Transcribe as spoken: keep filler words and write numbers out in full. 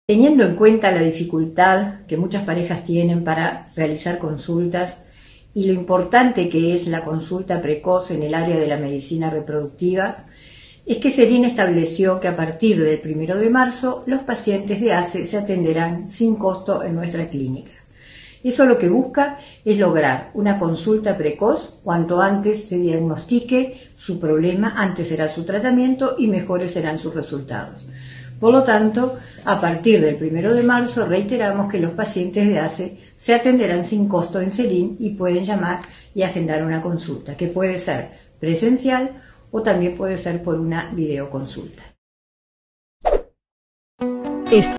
Teniendo en cuenta la dificultad que muchas parejas tienen para realizar consultas y lo importante que es la consulta precoz en el área de la medicina reproductiva, es que Serine estableció que a partir del primero de marzo los pacientes de A C E se atenderán sin costo en nuestra clínica. Eso lo que busca es lograr una consulta precoz. Cuanto antes se diagnostique su problema, antes será su tratamiento y mejores serán sus resultados. Por lo tanto, a partir del primero de marzo reiteramos que los pacientes de A C E se atenderán sin costo en Serine y pueden llamar y agendar una consulta, que puede ser presencial o también puede ser por una videoconsulta.